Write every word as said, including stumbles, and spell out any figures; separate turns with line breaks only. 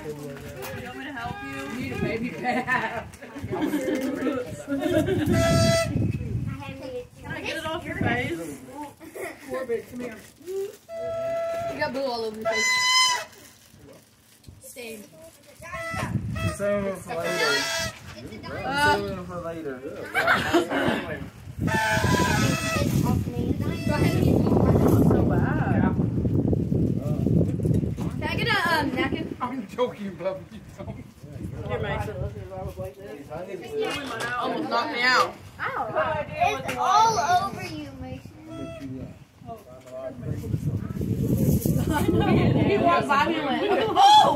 want me to help you?
You need a baby pad.
Can I get it off your face?
Corbett, come here.
You got blue all over your face. Stained.
Save it for later. Save it for later.
So bad.
Can I get a um, napkin?
I'm joking, but you don't.
Here, Mason. Almost knocked me out.
It's all over you, Mason.
He walked by me and went, oh!